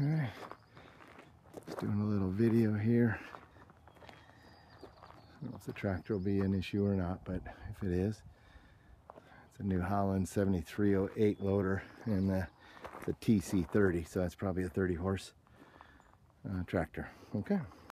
Alright, just doing a little video here. I don't know if the tractor will be an issue or not, but if it is, it's a New Holland 7308 loader, and it's a TC30, so that's probably a 30 horse tractor. Okay.